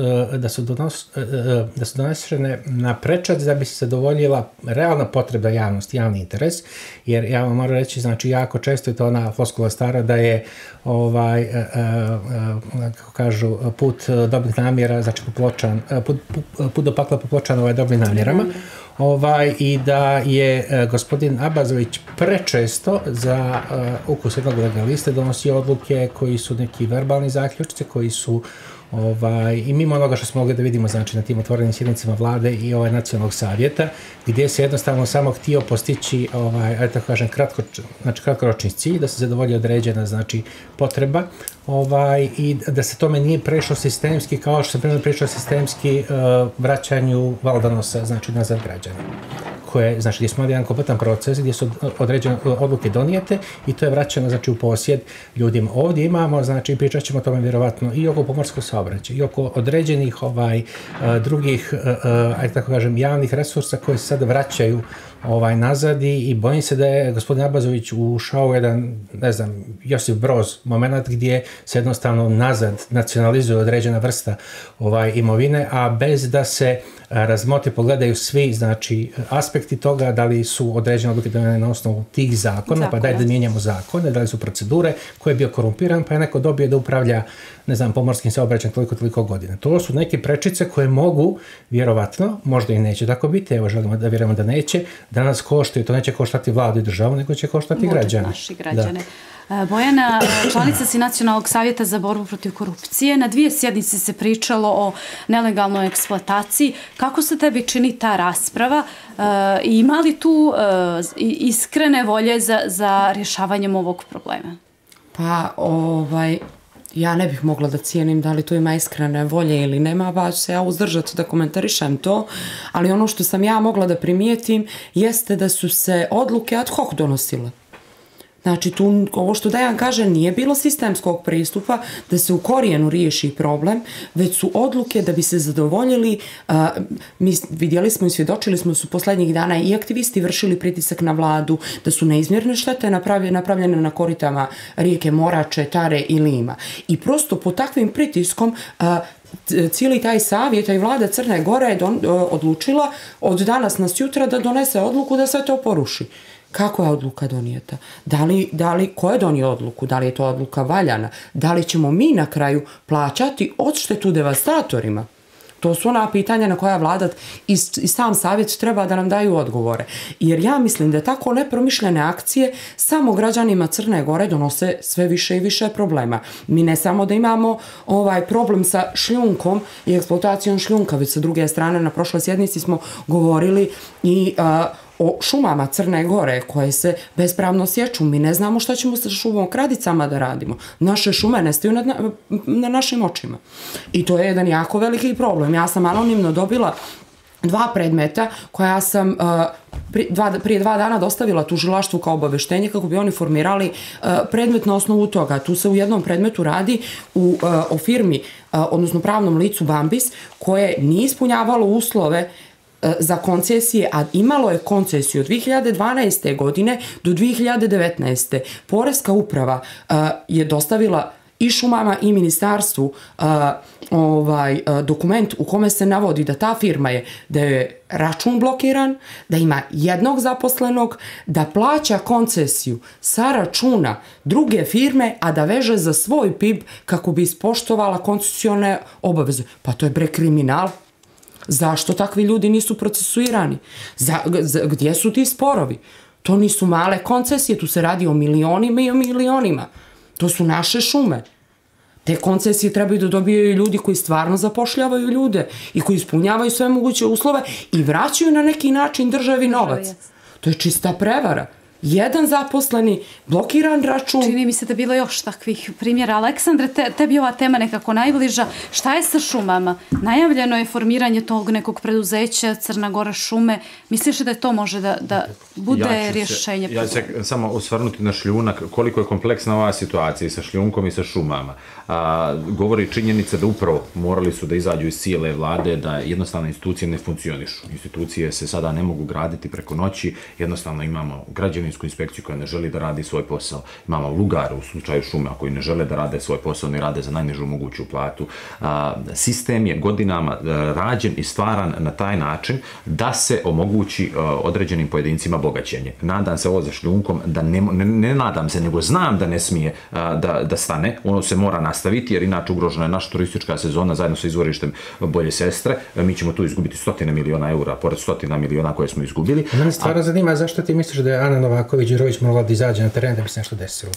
donesene na prečac da bi se zadovoljila realna potreba javnosti, javni interes, jer ja vam moram reći, znači, jako često je to ona floskula stara da je kako kažu, put dobrih namjera, znači put do pakla popločan dobrim namjerama, i da je gospodin Abazović prečesto za ukus jednog legaliste donosio odluke koji su neki verbalni zaključci, koji su i mimo onoga što smo mogli da vidimo, znači, na tim otvorenim sjednicama vlade i nacionalnog savjeta, gdje se jednostavno samo htio postići, tako kažem, kratkoročni cilj, da se zadovolji određena, znači, potreba, i da se tome nije prešlo sistemski, kao što se primjer prešlo sistemski vraćanju Valdanosa, znači, nazad građana. Znači, gdje smo imali jedan kompletan proces, gdje su određene odluke donijete i to je vraćeno, znači, u posjed ljudima. Ovdje imamo, znači, pričat ćemo o tome vjerovatno i oko pomorskog saobraćaja i oko određenih drugih, tako kažem, javnih resursa koje se sada vraćaju nazad i bojim se da je gospodin Abazović ušao u jedan, ne znam, Josip Broz moment gdje se jednostavno nazad nacionalizuje određena vrsta imovine, a bez da se razmotri, pogledaju svi, znači, aspekti toga, da li su određene odluke donijene na osnovu tih zakona, pa daj da mijenjamo zakone, da li su procedure koje je bio korumpiran, pa je neko dobio da upravlja, ne znam, pomorskim saobraćajem toliko godina. To su neke prečice koje mogu, vjerovatno, možda i neće tako biti, evo želimo da vjerujemo da neće, da nas koštaju, to neće koštati vladu i državu, nego će koštati građane. Naši građane. Bojana, članica si Nacionalnog savjeta za borbu protiv korupcije. Na 2 sjednice se pričalo o nelegalnoj eksploataciji. Kako se tebi čini ta rasprava? Ima li tu iskrene volje za rješavanjem ovog problema? Pa, ja ne bih mogla da cijenim da li to ima iskrene volje ili nema, pa ću se ja uzdržati da komentarišem to, ali ono što sam ja mogla da primijetim jeste da su se odluke ad hoc donosile. Znači, tu, ovo što Dejan kaže, nije bilo sistemskog pristupa da se u korijenu riješi problem, već su odluke da bi se zadovoljili, mi vidjeli smo i svjedočili smo su posljednjih dana i aktivisti vršili pritisak na vladu, da su neizmjerne štete napravljene na koritama rijeke Morače, Tare i Lima. I prosto pod takvim pritiskom cijeli taj savjet i vlada Crne Gore je odlučila od danas na sutra da donese odluku da sve to poruši. Kako je odluka donijeta? Ko je donio odluku? Da li je to odluka valjana? Da li ćemo mi na kraju plaćati odštetu devastatorima? To su ona pitanja na koja vlada i sam savjet treba da nam daju odgovore. Jer ja mislim da tako nepromišljene akcije samo građanima Crne Gore donose sve više i više problema. Mi ne samo da imamo problem sa šljunkom i eksploatacijom šljunka, već sa druge strane na prošloj sjednici smo govorili i o šumama Crne Gore koje se bespravno sječu. Mi ne znamo šta ćemo sa šumom Kradicama da radimo. Naše šume nestaju na našim očima. I to je jedan jako veliki problem. Ja sam anonimno dobila 2 predmeta koja sam prije 2 dana dostavila tužilaštvu kao obaveštenje kako bi oni formirali predmet na osnovu toga. Tu se u jednom predmetu radi o firmi, odnosno pravnom licu Bambis, koje nije ispunjavalo uslove za koncesije, a imalo je koncesiju od 2012. godine do 2019. Poreska uprava je dostavila i šumama i ministarstvu dokument u kome se navodi da ta firma da je račun blokiran, da ima jednog zaposlenog, da plaća koncesiju sa računa druge firme, a da veže za svoj PIB kako bi ispoštovala koncesione obaveze. Pa to je kriminal. Zašto takvi ljudi nisu procesuirani? Gdje su ti sporovi? To nisu male koncesije, tu se radi o milionima i o milionima. To su naše šume. Te koncesije trebaju da dobijaju ljudi koji stvarno zapošljavaju ljude i koji ispunjavaju sve moguće uslove i vraćaju na neki način državi novac. To je čista prevara. Jedan zaposleni, blokiran račun. Čini mi se da je bilo još takvih primjera. Aleksandre, tebi ova tema nekako najbliža. Šta je sa šumama? Najavljeno je formiranje tog nekog preduzeća Crna Gora šume. Misliš da to može da bude rješenje? Ja ću se samo osvrnuti na šljunak. Koliko je kompleksna ova situacija i sa šljunkom i sa šumama. Govori činjenica da upravo morali su da izađu iz cijele vlade, da jednostavno institucije ne funkcionišu. Institucije se sada ne mogu graditi preko noći. Jednostavno imamo građevinsku inspekciju koja ne želi da radi svoj posao. Imamo lugare u slučaju šuma koji ne žele da rade svoj posao, ne rade za najnižu moguću platu. Sistem je godinama rađen i stvaran na taj način da se omogući određenim pojedincima bogaćenje. Nadam se ovo za šljunkom, da ne nadam se, nego znam da ne smije da stane. Ono se mora nastaviti, jer inače ugrožena je naša turistička sezona zajedno sa izvorištem Bolje sestre. Mi ćemo tu izgubiti 100 miliona eura, pored 100 miliona koje smo izgubili. Mene stvarno zanima zašto ti misliš da je Ana Novaković-Đurović morala da izađe na teren da bi se nešto desilo.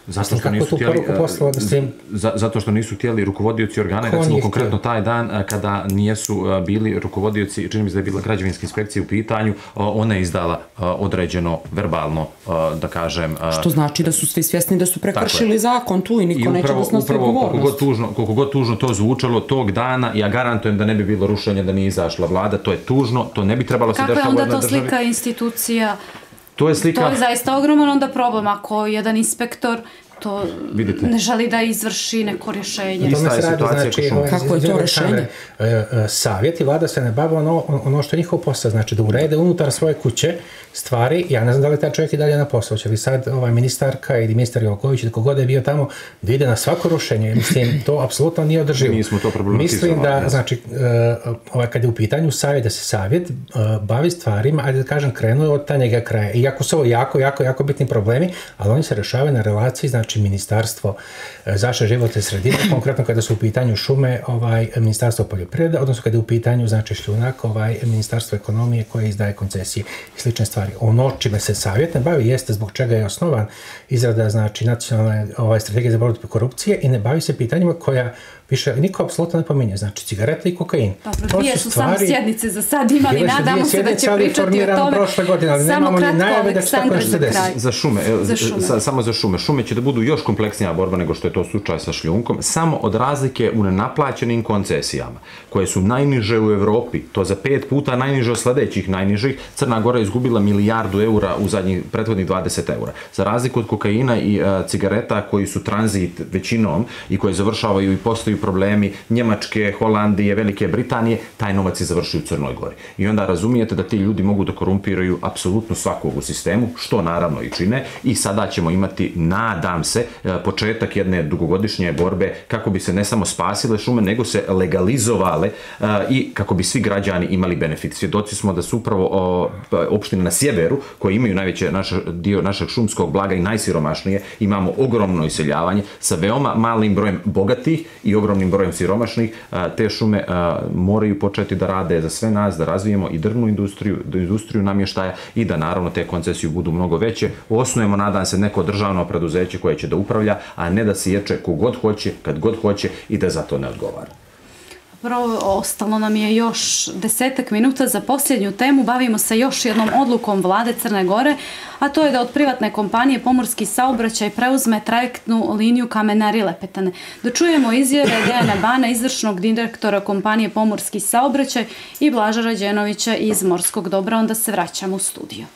Zato što nisu htjeli rukovodioci organa, recimo konkretno taj dan kada nijesu bili rukovodioci, čini mi se da je bila građevinska inspekcija u pitanju, ona je izdala određeno verbalno, da kažem... Što znači da su svi svjesni da su prekršili zakon tu i niko neće da snosi odgovornost. Koliko god tužno to zvučalo tog dana, ja garantujem da ne bi bilo rušenje da nije izašla vlada, to je tužno, to ne bi trebalo se dešava u jednoj državi. Kako je onda to slika institucija? To je zaista ogroman onda problem ako jedan inspektor to ne želi da izvrši neko rješenje. Ista je situacija kako je to rješenje? Savjet i vlada se ne bave ono što je njihov posao, znači da urede unutar svoje kuće stvari. Ja ne znam da li taj čovjek i dalje na posao. Će li sad ministarka ili ministar Joković ili kogod je bio tamo da ide na svako rušenje? Mislim, to apsolutno nije održivo. Nismo to problematizovali. Mislim da, znači, kad je u pitanju savjet, da se savjet bavi stvarima, ajde da kažem, krenuo od tanjega kraja. Iako su ovo jako bitni problemi, ali oni se rešavaju na relaciji, znači Ministarstvo zaštite životne sredine, konkretno kada su u pitanju šume, Ministarstvo poljoprivrede, odnosno kada je u pitanju, znači, šljunak, Ministarstvo ekonomije koje izdaje koncesije i slične stvari. Ono čime se savjet ne bavi jeste zbog čega je osnovan izrada, znači, nacionalne strategije za borbu protiv korupcije i ne bavi se pitanjima koja više niko apsolutno ne pominje, znači cigarete i kokain. Dobro, dvije su samo sjednice za sad imali, nadamo se da će pričati o tome. Samo kratko, Aleksandar, za šume, samo za šume. Šume će da budu budu još kompleksnija borba nego što je to slučaj sa šljunkom, samo od razlike u nenaplaćenim koncesijama, koje su najniže u Evropi, to za 5 puta najniže od sledećih najnižih, Crna Gora je izgubila milijardu eura u prethodnih 20 eura. Za razliku od kokaina i cigareta koji su tranzit većinom i koji završavaju i postaju problemi Njemačke, Holandije, Velike Britanije, taj novac je završio u Crnoj Gori. I onda razumijete da ti ljudi mogu da korumpiraju apsolutno svakog u sistemu, što naravno i čine, i sada ćemo imati, nadam se, početak jedne dugogodišnje borbe kako bi se ne samo spasile šume, nego se legalizovale i kako bi svi građani imali benefit. Svjedoci smo da su upravo opštine na sjeveru, koje imaju najveći dio našeg šumskog blaga i najsiromašnije, imamo ogromno iseljavanje sa veoma malim brojem bogatih i ogromnim brojem siromašnih. Te šume moraju početi da rade za sve nas, da razvijemo i drvnu industriju namještaja i da naravno te koncesije budu mnogo veće. Osnujemo, nadam se, neko državno preduzeće koje će da upravlja, a ne da siječe kogod hoće, kad god hoće i da za to ne odgovara. Prvo, ostalo nam je još 10 minuta za posljednju temu. Bavimo se još jednom odlukom vlade Crne Gore, a to je da od privatne kompanije Pomorski saobraćaj preuzme trajektnu liniju Kamenari-Lepetane. Da čujemo izjave Dejana Bana, izvršnog direktora kompanije Pomorski saobraćaj, i Blaža Rađenovića iz Morskog dobra, onda se vraćamo u studiju.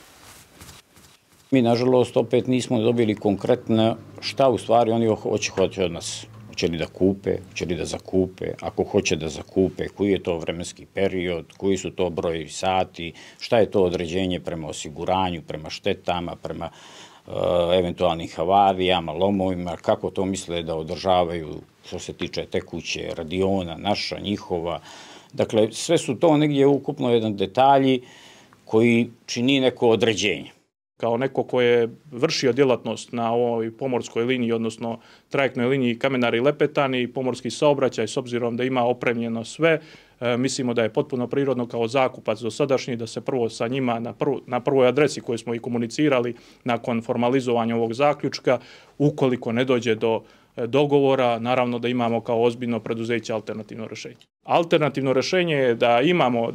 Mi, nažalost, opet nismo dobili konkretno šta u stvari oni hoće od nas. Hoće li da kupe, hoće li da zakupe, ako hoće da zakupe, koji je to vremenski period, koji su to brojevi sati, šta je to određenje prema osiguranju, prema štetama, prema eventualnim havarijama, lomovima, kako to misle da održavaju što se tiče tekuće radiona, naša, njihova. Dakle, sve su to negdje ukupno jedan detalji koji čini neko određenje. Kao neko ko je vršio djelatnost na ovoj pomorskoj liniji, odnosno trajektnoj liniji Kamenari-Lepetani i pomorski saobraćaj, s obzirom da ima opremljeno sve, mislimo da je potpuno prirodno kao zakupac dosadašnji da se prvo sa njima na prvoj adresi koju smo i komunicirali nakon formalizovanja ovog zaključka, ukoliko ne dođe do dogovora, naravno da imamo kao ozbiljno preduzeće alternativno rješenje. Alternativno rješenje je da imamo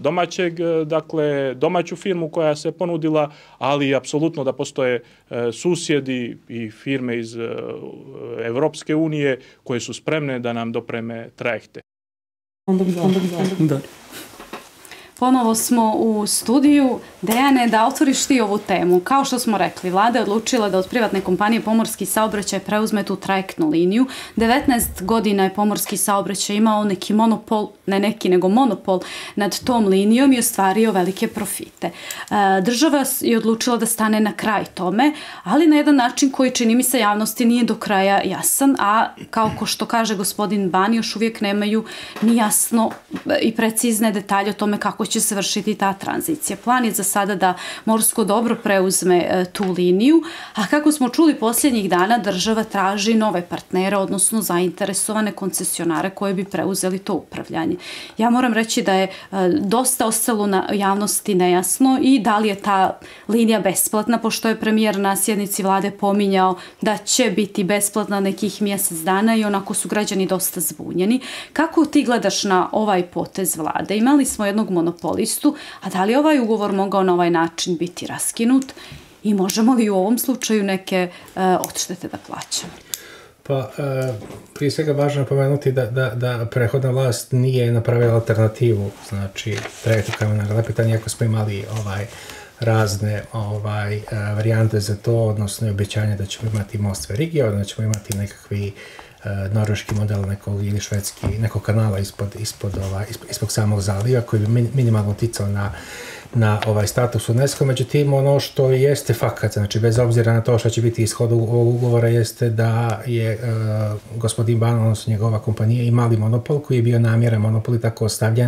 domaću firmu koja se ponudila, ali apsolutno da postoje susjedi i firme iz Evropske unije koje su spremne da nam dopreme trajekte. Ponovo smo u studiju. Dejane, da otvoriš ti ovu temu. Kao što smo rekli, vlada je odlučila da od privatne kompanije Pomorski saobraćaj preuzme tu trajektnu liniju. 19 godina je Pomorski saobraćaj imao neki monopol, ne neki, nego monopol nad tom linijom i ostvario velike profite. Država je odlučila da stane na kraj tome, ali na jedan način koji, čini mi se, javnosti nije do kraja jasan, a kao što kaže gospodin Ban, još uvijek nemaju ni jasno i precizne detalje o tome kako će se vršiti ta tranzicija. Plan je za sada da Morsko dobro preuzme tu liniju, a kako smo čuli posljednjih dana, država traži nove partnere, odnosno zainteresovane koncesionare koji bi preuzeli to upravljanje. Ja moram reći da je dosta ostalo na javnosti nejasno i da li je ta linija besplatna, pošto je premijer na sjednici vlade pominjao da će biti besplatna nekih mjesec dana i onako su građani dosta zbunjeni. Kako ti gledaš na ovaj potez vlade? Imali smo jednog monopolistu, a da li ovaj ugovor mogao na ovaj način biti raskinut i možemo li u ovom slučaju neke odštete da plaćamo? Pa, prije svega važno je pomenuti da prethodna vlast nije napravila alternativu, znači trajektu Kamenari-Lepetani, iako smo imali razne varijante za to, odnosno obećanje da ćemo imati most Verigija, da ćemo imati nekakvi norveški model nekog ili švedski, nekog kanala ispod samog zaliva koji bi minimalno uticao na status UNESCO. Međutim, ono što jeste fakat, znači bez obzira na to što će biti ishod ovog ugovora, jeste da je gospodin Ban, odnosno njegova kompanija, imali monopol koji je bio namjeran monopol i tako ostavljen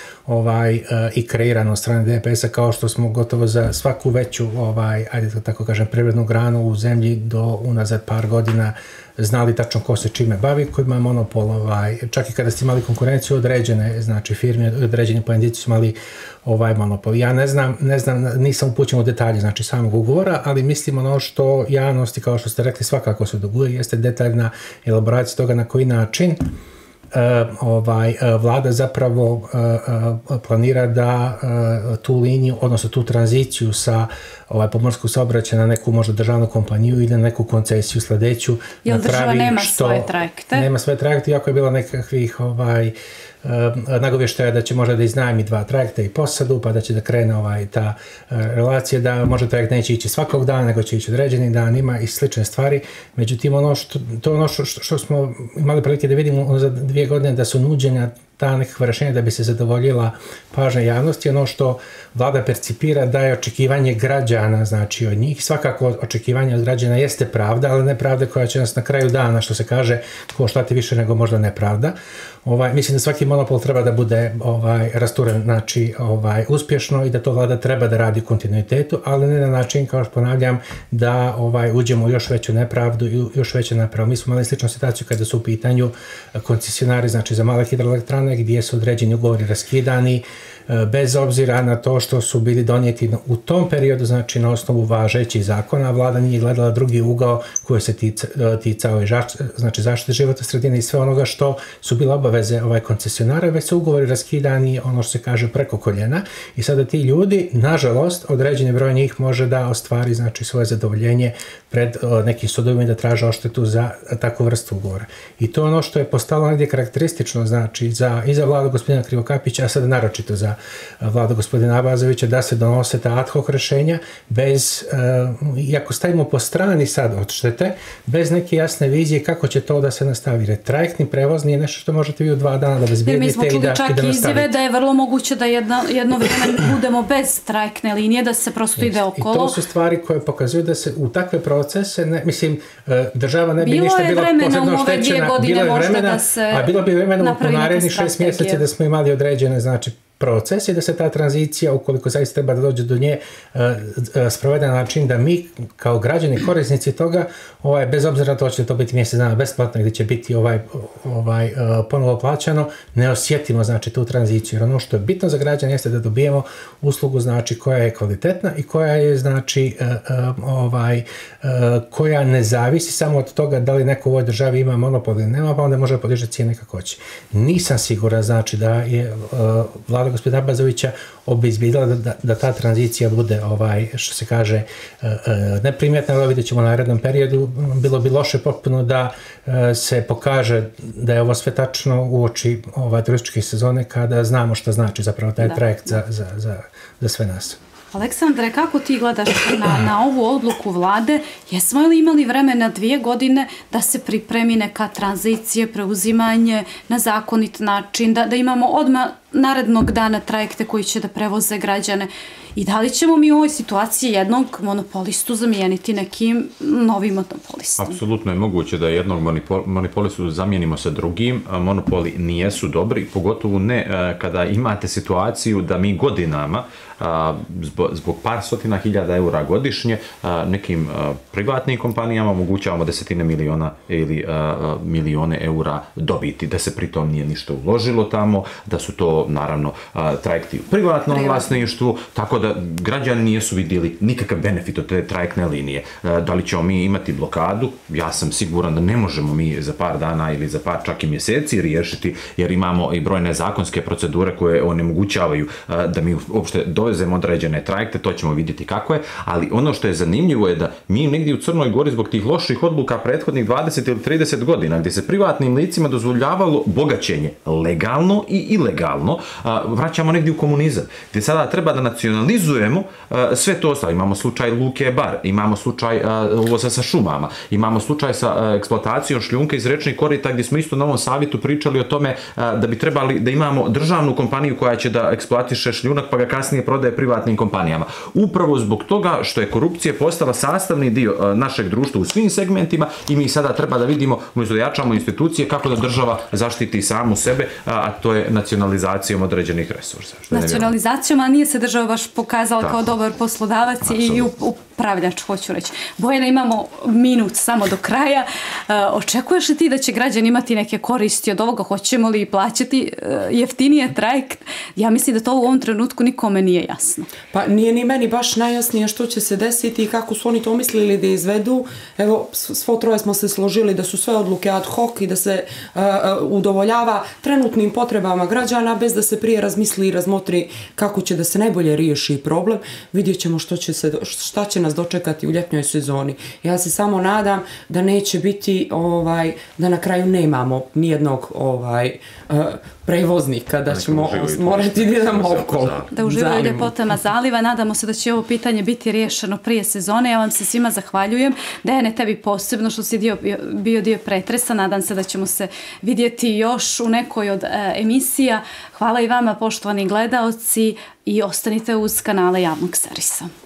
i kreiran od strane DPS-a, kao što smo gotovo za svaku veću, ajde tako kažem, privrednu granu u zemlji do unazad par godina znali tačno ko se čime bavi, ko ima monopol, čak i kada ste imali konkurenciju određene, znači firme, određeni pojedinci su imali monopol. Ja ne znam, nisam upućen u detalje, znači samog ugovora, ali mislim ono što javnosti, kao što ste rekli, svakako se doguje, jeste detaljna elaboracija toga na koji način vlada zapravo planira da tu liniju, odnosno tu tranziciju sa pomorskog saobraćaja na neku možda državnu kompaniju ili na neku koncesiju sledeću. Jer država nema svoje trajekte? Nema svoje trajekte, iako je bilo nekakvih nagovještaja da će možda da iznajmi 2 trajekta i posadu, pa da će da krene ta relacija, da možda trajekt neće ići svakog dana, nego će ići određenim danima i slične stvari. Međutim, to je ono što smo imali prilike da vidimo za 2 godine, da su nuđenja ta nekakva rešenja da bi se zadovoljila pažnja javnosti. Ono što vlada percipira da je očekivanje građana, znači od njih. Svakako očekivanje od građana jeste pravda, ali ne pravda koja će nas na kraju dana, što se kaže, ko šta ti više nego možda nepravda. Mislim da svaki monopol treba da bude rasturen, znači uspješno, i da to vlada treba da radi u kontinuitetu, ali ne na način, kao što ponavljam, da uđemo u još veću nepravdu i još veću nepravdu. Mi smo imali sličnu situaciju kada su u pitanju koncesionari, znači za male hidroelektrane, gdje su određeni ugovori raskidani, bez obzira na to što su bili donijeti u tom periodu, znači na osnovu važećih zakona, vlada nije gledala drugi ugao koji se ticao znači zaštite životne sredine i sve onoga što su bile obaveze koncesionara, već su ugovori raskidani, ono što se kaže, preko koljena, i sada ti ljudi, nažalost, određeni broj njih može da ostvari, znači, svoje zadovoljenje pred nekim sudovima da traže odštetu za takvu vrstu ugovora. I to je ono što je postalo negdje karakteristično, znači, i za vladu gospodina Krivokapića, a sada naročito za vladu gospodina Abazovića, da se donose ta ad hoc rešenja bez, iako stavimo po strani sad odštete, bez neke jasne vizije kako će to da se nastavi. Jer trajektni prevoz nije nešto što možete vi u 2 dana da bezbjedite i da nastavite. Mi smo čuli čak izjave da je vrlo moguće da jedno vrijeme budemo bez trajektne linije, da se prosto ide okolo. I to su stvari koje pokazuju da se u takve procese, mislim, država ne bi ništa bila posebno oštećena. Bilo bi vremena u narednih 6 mjeseci da smo imali određene, znači, proces, i da se ta tranzicija, ukoliko zaista treba da dođe do nje, sprovede na način da mi kao građani, korisnici toga, bez obzira na to će to biti mjesec dana besplatno ili će biti ponovo plaćano, ne osjetimo, znači, tu tranziciju. Jer ono što je bitno za građane jeste da dobijemo uslugu, znači, koja je kvalitetna i koja je, znači, koja ne zavisi samo od toga da li neko u ovoj državi ima monopol ili nema, pa onda može podižati cijene kako hoće. Nisam siguran, znači, da je vlada gospodina Abazovića obezbjedila da ta tranzicija bude, što se kaže, neprimjetna, ali vidjet ćemo u narednom periodu. Bilo bi loše potpuno da se pokaže da je ovo sve tačno uoči turističke sezone, kada znamo što znači zapravo taj trajekt za sve nas. Aleksandre, kako ti gledaš na ovu odluku vlade? Jesmo li imali vremena 2 godine da se pripremi neka tranzicija, preuzimanje na zakonit način, da imamo odmah narednog dana trajekte koji će da prevoze građane? I da li ćemo mi u ovoj situaciji jednog monopolistu zamijeniti nekim novim monopolistom? Apsolutno je moguće da jednog monopolistu zamijenimo sa drugim. Monopoli nijesu dobri, pogotovo ne kada imate situaciju da mi godinama zbog par stotina hiljada eura godišnje nekim privatnim kompanijama omogućavamo desetine miliona ili milione eura dobiti, da se pritom nije ništa uložilo tamo, da su to naravno trajekti u privatnom vlasništvu, tako da građani nisu vidjeli nikakav benefit od te trajektne linije. Da li ćemo mi imati blokadu? Ja sam siguran da ne možemo mi za par dana ili za par čak i mjeseci riješiti, jer imamo i brojne zakonske procedure koje onemogućavaju da mi uopšte dovezemo određene trajekte, to ćemo vidjeti kako je, ali ono što je zanimljivo je da mi negdje u Crnoj Gori zbog tih loših odluka prethodnih 20 ili 30 godina, gdje se privatnim licima dozvoljavalo bogaćenje legalno i ilegalno, vraćamo negdje u komunizam, gdje sada treba da nacionalizujemo sve to ostalo. Imamo slučaj Luke Bar, imamo slučaj uvoza sa šumama, imamo slučaj sa eksploatacijom šljunka iz rečnih korita, gdje smo isto na ovom savjetu pričali o tome da bi trebali da imamo državnu kompaniju koja će da eksploatiše šljunak pa ga kasnije prodaje privatnim kompanijama. Upravo zbog toga što je korupcija postala sastavni dio našeg društva u svim segmentima i mi sada treba da vidimo, umjesto da jačamo institucije, kako da država zaštiti samu sebe, a to je nacionalizacijom određenih resursa. Nacionalizacijom, a nije se država baš pokazala kao dobar poslodavac i upravljač, hoću reći. Bojana, imamo minut samo do kraja. Očekuješ li ti da će građani imati neke koristi od ovoga? Hoćemo li plaćati jeftinije trajekt? Ja mislim da to u ovom trenutku nikome nije jasno. Pa nije ni meni baš najjasnije što će se desiti i kako su oni to mislili da izvedu. Evo, svo troje smo se složili da su sve odluke ad hoc i da se udovoljava trenutnim potrebama građana bez da se prije razmisli i razmotri kako će da se najbolje riješi problem. Vidjet ćemo šta će nas dočekati u ljetnjoj sezoni. Ja se samo nadam da neće biti da na kraju nemamo nijednog prevoznika, da ćemo morati da idemo okolo. Da uživaju u ljepotama zaliva. Nadamo se da će ovo pitanje biti riješeno prije sezone. Ja vam se svima zahvaljujem. Dejane, tebi posebno što si bio dio pretresa. Nadam se da ćemo se vidjeti još u nekoj od emisija. Hvala i vama, poštovani gledaoci, i ostanite uz kanale Javnog servisa.